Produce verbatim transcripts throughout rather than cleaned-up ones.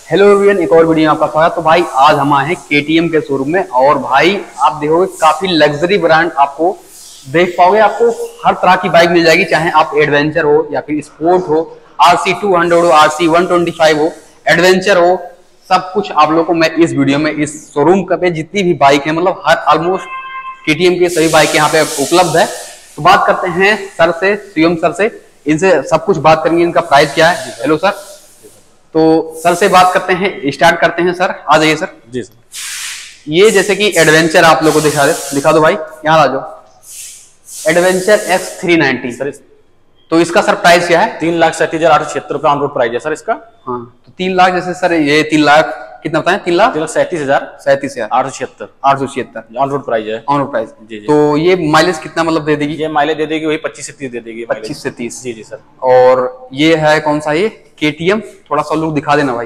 Hello everyone, एक और video में आपका स्वागत। तो भाई आज हम आए हैं केटीएम के शोरूम में और भाई आप देखोगे काफी लग्जरी ब्रांड आपको देख पाओगे। आपको हर तरह की बाइक मिल जाएगी, चाहे आप एडवेंचर हो या फिर स्पोर्ट हो, आरसी टू हंड्रेड हो, आरसी वन ट्वेंटी फाइव हो, एडवेंचर हो, सब कुछ आप लोगों को मैं इस वीडियो में इस शोरूम पे जितनी भी बाइक है, मतलब हर ऑलमोस्ट केटीएम की सभी बाइक यहाँ पे उपलब्ध है। तो बात करते हैं सर से, शिवम सर से, इनसे सब कुछ बात करेंगे, इनका प्राइस क्या है। हेलो सर, तो सर से बात करते हैं, स्टार्ट करते हैं। सर आ जाइए सर। जी सर। ये जैसे कि एडवेंचर आप लोगों को दिखा दे दिखा दो भाई, यहाँ आ जाओ। Adventure X three ninety sir, तो इसका सर प्राइस क्या है? तीन लाख सैंतीस हजार आठ सौ छिहत्तर रुपए ऑन रोड प्राइस है सर इसका। हाँ, तो तीन लाख जैसे सर ये तीन लाख कितना बताएं? तीन लाख तीन लाख सैंतीस हजार सैंतीस हजार आठ सौ छिहत्तर आठ सौ छिहत्तर ऑन रोड प्राइस है। On road price. जी जी। तो ये माइलेज कितना मतलब दे देगी? ये माइलेज दे देगी वही पच्चीस से तीस दे देगी। पच्चीस से तीस। जी जी सर। और ये है कौन सा? ये केटीएम, थोड़ा सा लुक दिखा देना भाई।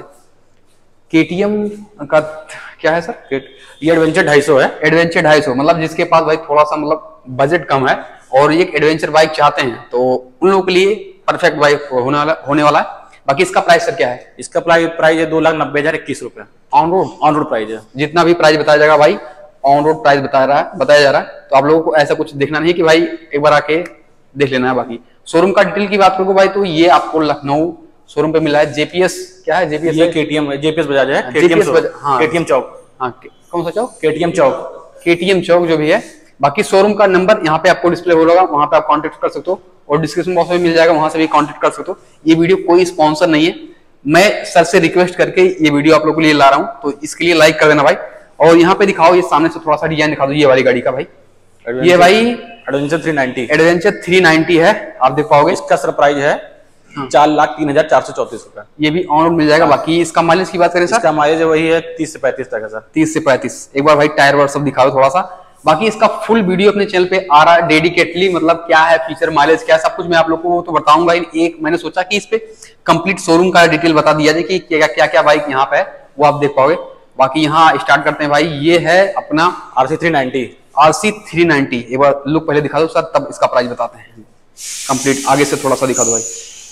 केटीएम का क्या है सर? ये एडवेंचर ढाई सौ है। एडवेंचर ढाई सौ, मतलब जिसके पास भाई थोड़ा सा मतलब बजट कम है और ये एडवेंचर बाइक चाहते हैं तो उन लोगों के लिए परफेक्ट बाइक होने वाला होने वाला है। बाकी इसका प्राइस सर क्या है? इसका प्राइस है दो लाख नब्बे हजार इक्कीस रुपए on road. On road price है। जितना भी प्राइस बताया जाएगा भाई ऑन रोड प्राइस बता रहा है बताया जा रहा है। तो आप लोगों को ऐसा कुछ देखना नहीं कि भाई एक बार आके देख लेना है। बाकी शोरूम का डिटेल की बात करूँ भाई तो ये आपको लखनऊ शोरूम पे मिला है। जेपीएस क्या है? जेपीएस ये केटीएम जेपीएस बजाज है। केटीएम हाँ, केटीएम चौक। हाँ, कौन सा चौक? केटीएम चौक। केटीएम चौक जो भी है। बाकी शोरूम का नंबर यहाँ पे आपको डिस्प्ले हो रहा है, वहां पे आप कांटेक्ट कर सकते हो और डिस्क्रिप्शन बॉक्स में मिल जाएगा, वहां से भी कांटेक्ट कर सकते हो। ये वीडियो कोई स्पॉन्सर नहीं है, मैं सर से रिक्वेस्ट करके ये वीडियो आप लोगों के लिए ला रहा हूँ, तो इसके लिए लाइक कर देना भाई। और यहाँ पे दिखाओ, ये सामने से थोड़ा सा डिजाइन दिखा दो ये वाली गाड़ी का भाई। ये भाई adventure three ninety adventure three ninety है, आप देख पाओगे। इसका सर प्राइस है चार लाख तीन हजार चार सौ चौतीस रुपए। ये भी ऑन रोड मिल जाएगा। बाकी इसका माइलेज की बात करें सर? इसका माइलेज वही है तीस से पैंतीस तक है सर। तीस से पैंतीस। एक बार भाई टायर वायर सब दिखाओ थोड़ा सा। बाकी इसका फुल वीडियो अपने चैनल पे आ रहा है डेडिकेटली, मतलब क्या है फीचर, माइलेज क्या, सब कुछ मैं आप लोगों को तो बताऊंगा। एक मैंने सोचा कि इस पे कंप्लीट शोरूम का डिटेल बता दिया जाए कि क्या क्या क्या बाइक यहाँ पे है, वो आप देख पाओगे। बाकी यहाँ स्टार्ट करते हैं भाई। ये है अपना RC three ninety. RC three ninety. एक बार लुक पहले दिखा दो सर, तब इसका प्राइस बताते हैं कंप्लीट। आगे से थोड़ा सा दिखा दो भाई।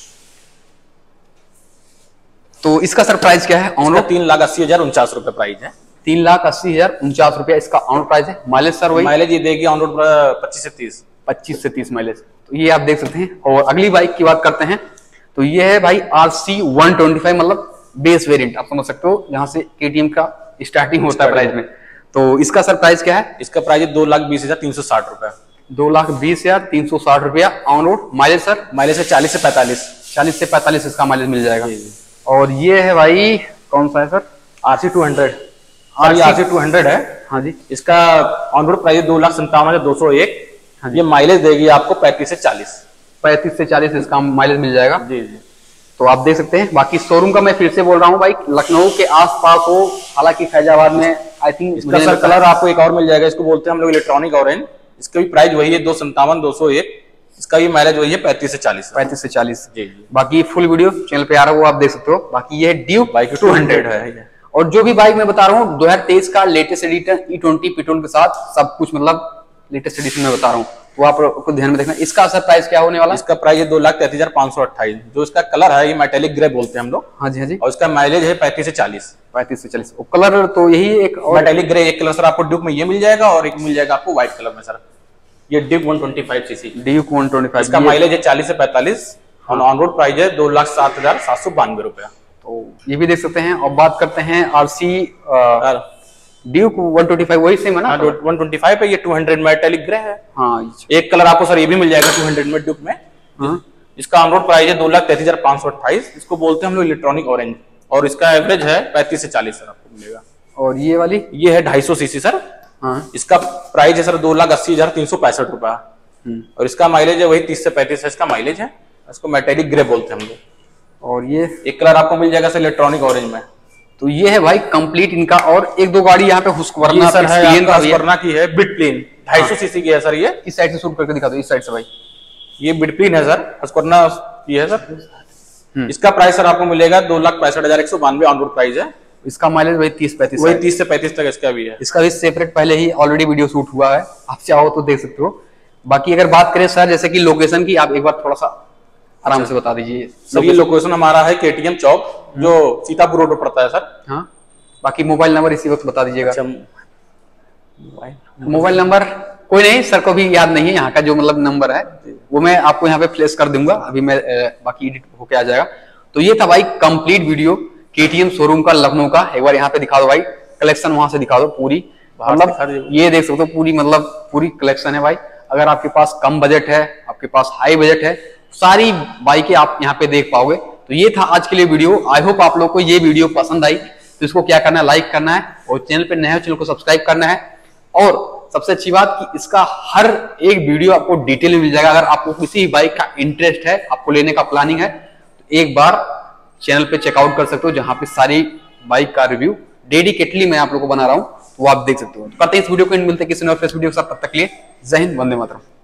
तो इसका सर प्राइस क्या है? ऑन रोड तीन लाख अस्सी हजार उनचास रुपए प्राइस है। तीन लाख अस्सी हजार उनचास रुपया इसका ऑन रोड प्राइस है। माइलेज सर वही माइलेज ये देगी ऑन रोड पच्चीस से तीस पच्चीस से तीस माइलेज। तो ये आप देख सकते हैं। और अगली बाइक की बात करते हैं तो ये है भाई आरसी वन ट्वेंटी फाइव, मतलब बेस वेरिएंट आप समझ सकते हो, जहां से केटीएम का स्टार्टिंग होता है प्राइस में। तो इसका सर प्राइस क्या है? इसका प्राइस दो लाख बीस हजार तीन सौ साठ रुपए। दो लाख बीस हजार तीन सौ साठ रुपया on road. Mileage sir? Mileage है चालीस से पैंतालीस चालीस से पैंतालीस इसका माइलेज मिल जाएगा। और ये है भाई कौन सा है sir? RC two hundred. RC two hundred है। हाँ जी। इसका ऑन रोड प्राइस दो लाख संतावन हजार दो सौ एक। हाँ, ये माइलेज देगी आपको पैंतीस से चालीस पैंतीस से चालीस इसका माइलेज मिल जाएगा। जी जी। तो आप देख सकते हैं। बाकी शोरूम का मैं फिर से बोल रहा हूँ भाई, लखनऊ के आसपास हो, हालांकि फैजाबाद में आई थिंक इसका सर कलर आपको एक और मिल जाएगा, इसको बोलते हैं हम लोग इलेक्ट्रॉनिक ऑरेंज। इसका भी प्राइस वही है दो संतावन दो सौ एक। इसका भी माइलेज वही है पैंतीस से चालीस पैंतीस से चालीस। जी जी। बाकी फुल वीडियो चैनल पे आ रहा है, वो आप देख सकते हो। बाकी ये ड्यूक बाइक टू हंड्रेड है। और जो भी बाइक मैं बता रहा हूँ दो हजार तेईस का लेटेस्ट एडिशन ई ट्वेंटी पिटोन के साथ सब कुछ, मतलब लेटेस्ट एडिशन में बता रहा हूँ, तो आप को ध्यान में देखना। इसका सर प्राइस क्या होने वाला? इसका प्राइस है दो लाख तैतीस हजार पांच सौ अट्ठाईस। जो इसका कलर है ये मेटेलिक ग्रे बोलते हैं हम लोग। हाँ जी हाँ जी। और इसका माइलेज है पैंतीस से चालीस पैंतीस से चालीस। कलर तो यही एक मेटेलिक ग्रे। एक कलर सर आपको ड्यूक में ये मिल जाएगा और एक मिल जाएगा आपको व्हाइट कलर में सर। ये Duke one twenty five CC. Duke one twenty five. इसका माइलेज है चालीस से पैंतालीस और ऑन रोड प्राइस है दो लाख सात हजार सात सौ बानवे रुपया। तो ये भी देख सकते हैं। और बात करते हैं RC Duke one twenty five, वही सेम है ना? वन ट्वेंटी फाइव पे ये टू हंड्रेड मेटेलिक ग्रे है। हाँ, एक कलर आपको सर ये भी मिल जाएगा टू हंड्रेड में ड्यूक में। हाँ? इसका ऑन रोड प्राइस है दो लाख तैतीस हजार पांच सौ अट्ठाईस। इसको बोलते हैं हम लोग इलेक्ट्रॉनिक ऑरेंज और इसका एवरेज है पैंतीस से चालीस सर आपको मिलेगा। और ये वाली ये है ढाई सौ सीसी सर। हाँ? इसका प्राइस है सर दो लाख अस्सी हजार तीन सौ पैंसठ रुपया और इसका माइलेज है वही तीस से पैंतीस है इसका माइलेज है। इसको मेटेलिक ग्रे बोलते हैं हम लोग। और ये एक कलर आपको मिल जाएगा सर इलेक्ट्रॉनिक ऑरेंज में। तो ये है भाई कंप्लीट इनका। और एक दो गाड़ी यहाँ पे हुस्कवर्ना सर है, हुस्कवर्ना की है, बिटप्लेन ढाई सौ सीसी की है सर। ये इस साइड से शुरू करके दिखा दो, इस साइड से भाई। ये बिटप्लेन है सर, हुस्कवर्ना की है सर। इसका प्राइस सर आपको मिलेगा दो लाख पैंसठ हजार एक सौ बानवे ऑन रोड प्राइस है। इसका माइलेज वही तीस पैंतीस वही तीस से पैंतीस तक इसका भी है। इसका भी सेपरेट पहले ही ऑलरेडी वीडियो शूट हुआ है, आप चाहो तो देख सकते हो। बाकी अगर बात करें सर जैसे कि लोकेशन की, आप एक बार थोड़ा सा आराम से बता दीजिए सर। ये लोकेशन हमारा है केटीएम चौक, जो सीतापुर रोड पर पड़ता है सर। हाँ, बाकी मोबाइल नंबर इसी वक्त बता दीजिएगा। अच्छा, मोबाइल नंबर कोई नहीं, सर को भी याद नहीं है यहाँ का जो मतलब नंबर है, वो मैं आपको यहाँ पे फ्लैश कर दूंगा, अभी मैं बाकी एडिट होके आ जाएगा। तो ये था भाई कंप्लीट वीडियो केटीएम शोरूम का लखनऊ का। एक बार यहाँ पे दिखा दो भाई, कलेक्शन वहां से दिखा दो पूरी, मतलब ये देख सकते हो पूरी, मतलब पूरी कलेक्शन है भाई। अगर आपके पास कम बजट है, आपके पास हाई बजट है, सारी बाइकें आप यहाँ पे देख पाओगे। तो ये था आज के लिए वीडियो। आई होप आप लोग को ये वीडियो पसंद आई। तो इसको क्या करना है, लाइक करना है, और चैनल पे नए हो चैनल को सब्सक्राइब करना है। और सबसे अच्छी बात कि इसका हर एक वीडियो आपको डिटेल में मिल जाएगा। अगर आपको किसी बाइक का इंटरेस्ट है, आपको लेने का प्लानिंग है, तो एक बार चैनल पे चेकआउट कर सकते हो, जहां पे सारी बाइक का रिव्यू डेडिकेटली मैं आप लोगों को बना रहा हूं, वो आप देख सकते हो। तो करते हैं इस वीडियो को, मिलते हैं किसी और वीडियो के साथ। तब तक के लिए जय हिंद, वंदे मातरम।